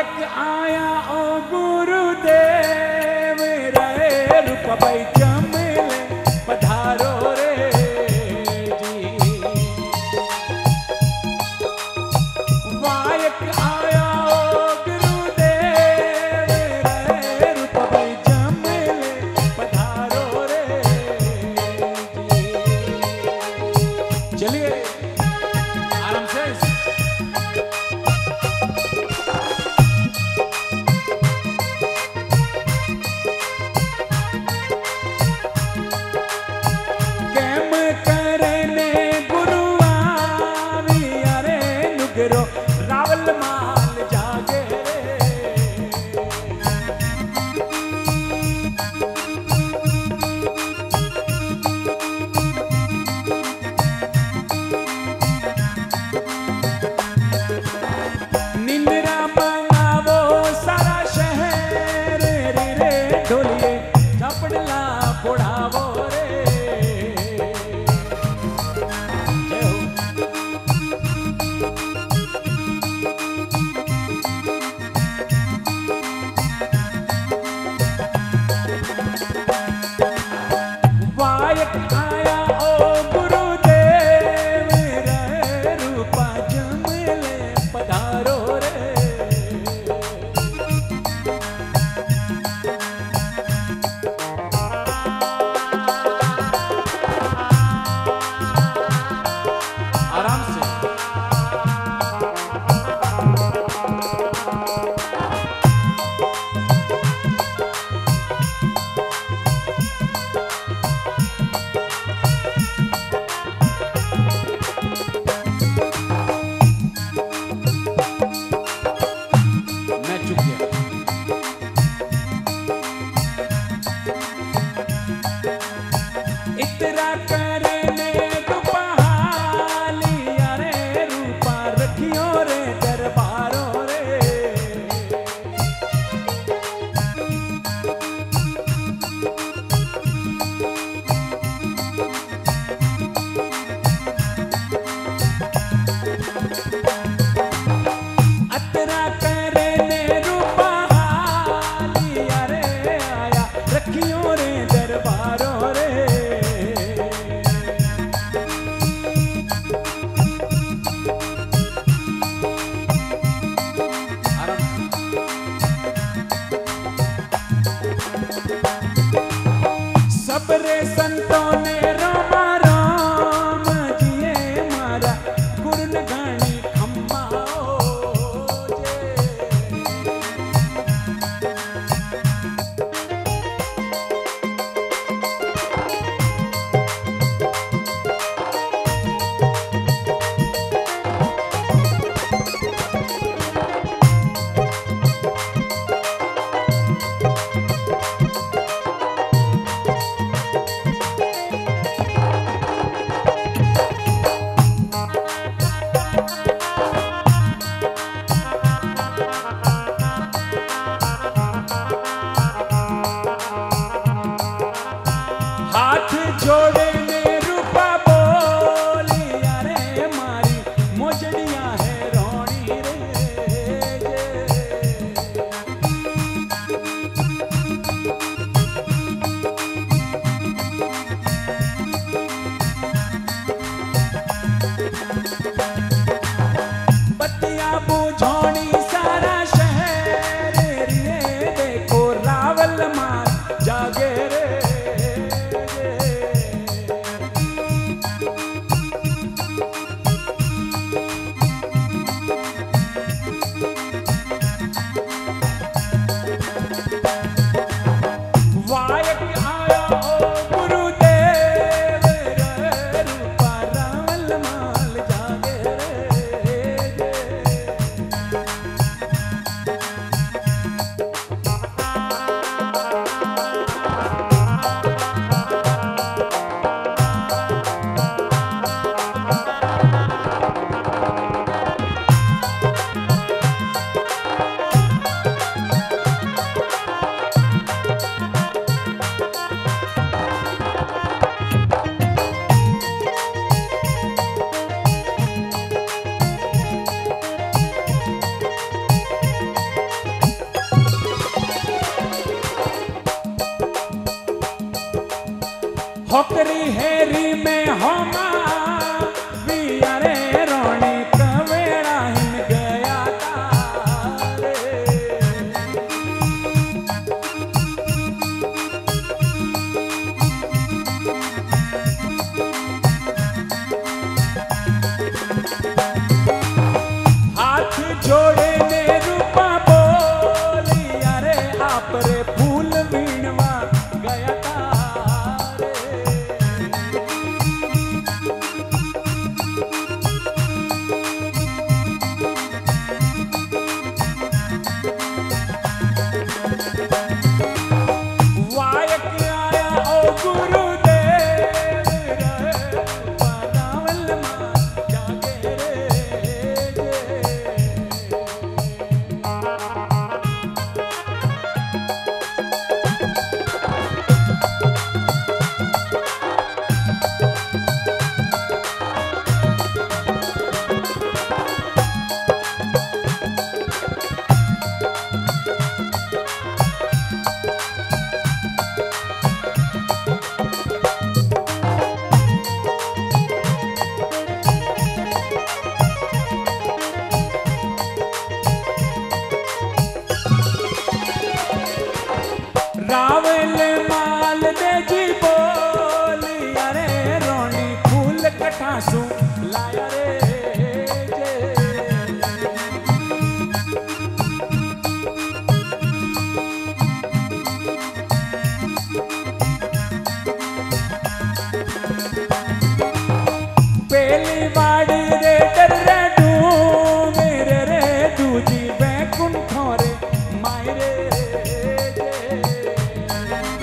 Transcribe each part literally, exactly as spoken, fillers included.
वायक आया ओ गुरुदेव रे रूप भाई जमले पधारो रे जी। वायक आया ओ गुरुदेव रे रूप भाई जमले पधारो रे जी। चलिए आराम से होकरी हेरी में होमा बियारे रोणी कवेड़ा हिन गया तारे। हाथ जोड़े ने रूपा बोली अरे आप रे फूल वीणवा गया तारे। वायक आया ओ गुरुदेव रे बनावल मां जागे रे। रावल माल दे जी बोली अरे रोणी फूल कठासू लाया रे जे। पेली वाड़ी रे डर रे डू मेरे रे दूजी बैकुंठों रे मायरे जे।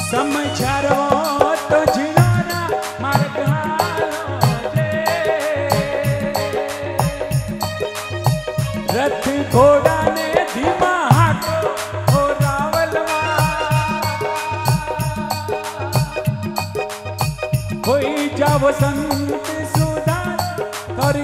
समझारो तो झिनारा मार्ग हारो जे रथ घोड़ा ने धीमा हाको ओ रावलवा कोई जाव संत सुधा कर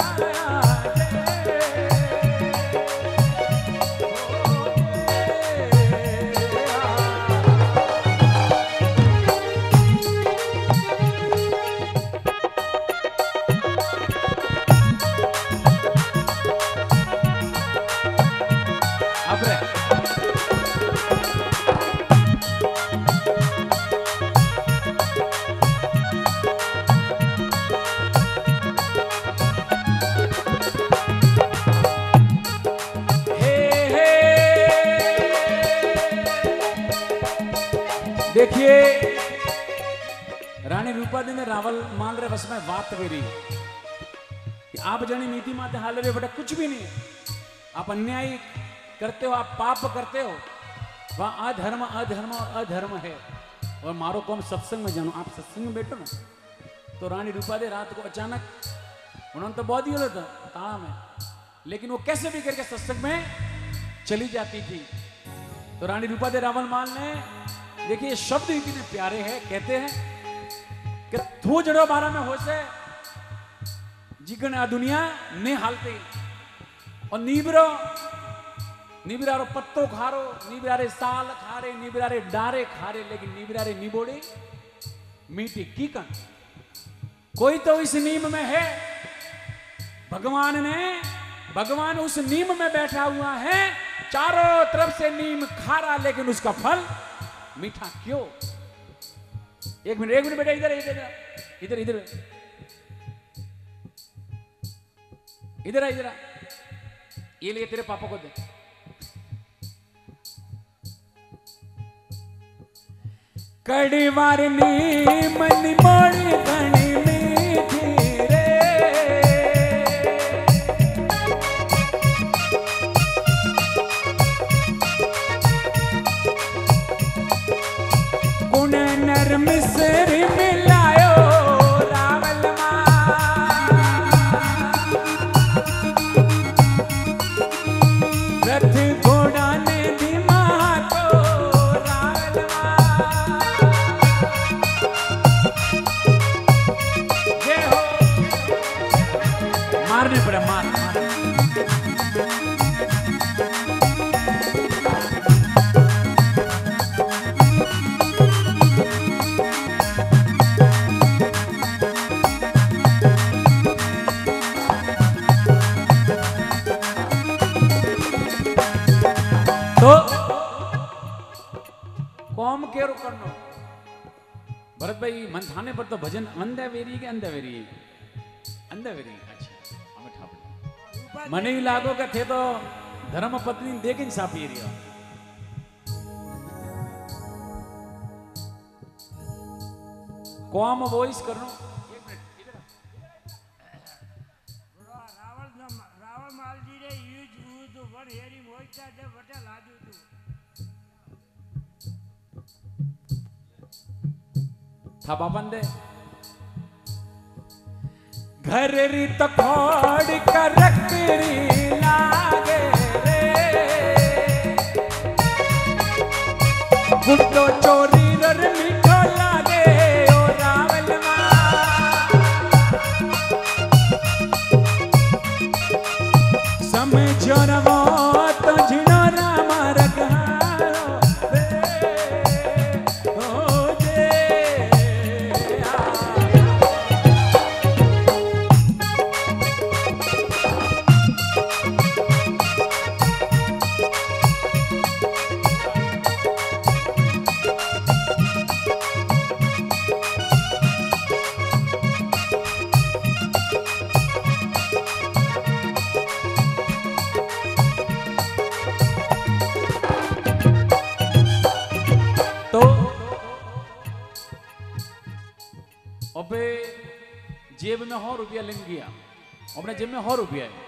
देखिए रानी रूपादी ने रावल मान रहे बस में बात करी कि आप जनी नीति माते हाल रे बेटा कुछ भी नहीं है। आप अन्याय करते हो, आप पाप करते हो, वह अधर्म अधर्म और अधर्म है। और मारो को हम सत्संग में जानो, आप सत्संग में बैठो ना तो रानी रूपादी रात को अचानक उन्होंने तो बहुत ही होता था ताड़ा में, लेकिन वो कैसे भी करके सत्संग में चली जाती थी। तो रानी रूपादी रावल मान ने देखिए शब्द इतने प्यारे हैं, कहते हैं कि थो जड़ो बारा में हो से जिगन आ दुनिया ने हालते और नीबरो नीबरारो पत्तो खारो, नीबरारे साल खारे, नीबरारे डारे खारे, लेकिन नीबरारे निबोड़े मीठी कीकन। कोई तो इस नीम में है, भगवान ने भगवान उस नीम में बैठा हुआ है, चारों तरफ से नीम खारा लेकिन उसका फल मीठा क्यों। एक मिनट एक मिनट बेटा, इधर इधर इधर इधर इधर इधर ये लिए तेरे पापा को दे। कड़ी वार नीम निमोड़ी घनी मीठी रे, मिसरी मिलायो रावल रथ घोड़ा ने धीमा को रावल ये हो मारने पड़ा मार, मार। तो कौम केरो करनो भरत भाई मन थाने पर तो भजन अंधावेरी के अंधावेरी अंधावेरी अच्छा हमें ठाप मने ही लागो के थे तो धर्म पत्नी देख इन सापी रियो कौम वॉइस करनो था बाबंदे घर री तो खोड़ कर रखरी लागे रे गुड्डो चोरी रर मीठो लागे ओ रावल समझो न वो तो झिनो राम रखहारो जेब में हो रुपया लेन गया अपने जेब में हो रुपया है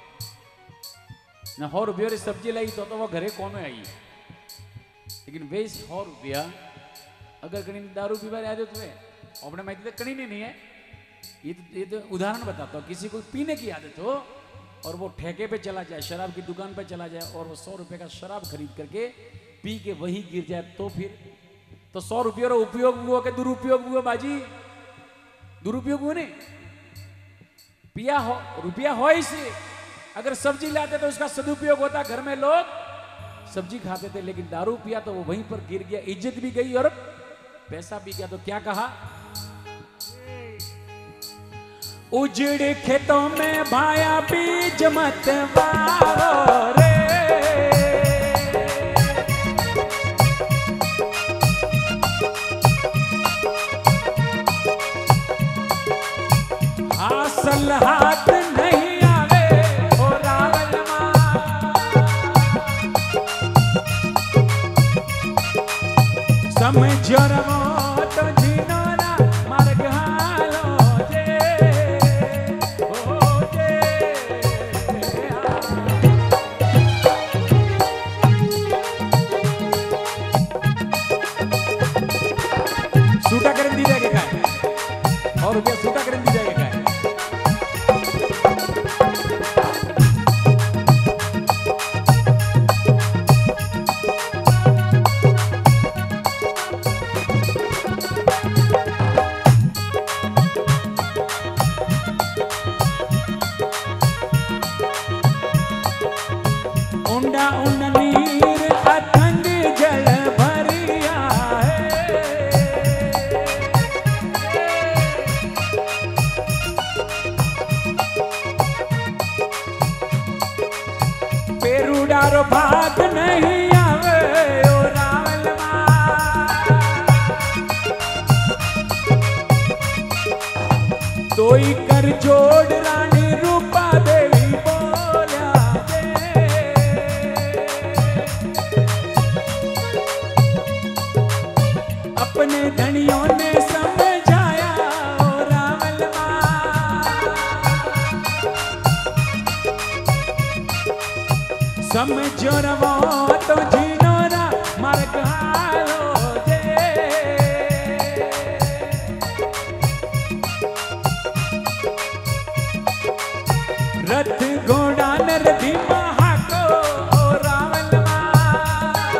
ना हो रुपया सब्जी लाई तो, तो वो घरे कौन आई, लेकिन वे हो रुपया अगर कहीं दारू पीवा आदत हुए अपने माहिती तो कहीं नहीं है, ये तो, ये तो उदाहरण बताता हूँ। किसी को पीने की आदत हो और वो ठेके पे चला जाए, शराब की दुकान पे चला जाए और वो सौ रुपए का शराब खरीद करके पी के वही गिर जाए, तो फिर तो सौ रुपये का उपयोग हुआ कि दुरुपयोग हुआ बाजी? दुरुपयोग हुआ नहीं, पिया हो रुपया हो इसे। अगर सब्जी लाते तो उसका सदुपयोग होता, घर में लोग सब्जी खाते थे, लेकिन दारू पिया तो वो वहीं पर गिर गया, इज्जत भी गई और पैसा भी गया। तो क्या कहा? उजड़े खेतों में भाया बीज मत वारो रे, हासिल हाथ नहीं आवे ओ रावल मां, समझो रवो तो जीनो ना मार्ग हालो जे ओ जे। सूटा करन दी जाएगा काय और रुपया सूटा करन दी जाएगा काय? उंडा उंड नीर अथंग जल भरिया है, पेरूडारो भाग नहीं आवे ओ रावल मां, तोई कर जोड़ रानी रूपा देवी बोल्या दे, अपने धनियों ने समझाया ओ रावल मां, समझो रवो तो जीनो ना मार्ग हालो जे। रथ घोड़ा नर धीमा हाको ओ रावल मां,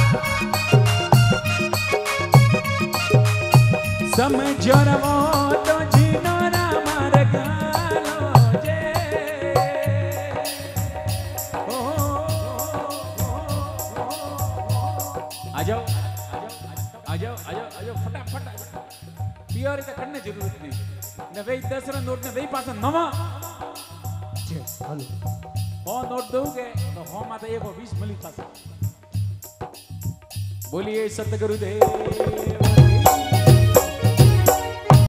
समझो रवो तो जीनो ना मार्ग हालो जे। ओ आ जाओ आ जाओ आ जाओ आ जाओ फटाफट पियोरी तो करने जरूरत नहीं ने वही दस रा नोट ने वही पास नवा छे हेलो हो नोट दोगे तो हो माता एक बीस मिली पास। बोलिए सतगुरुदेव।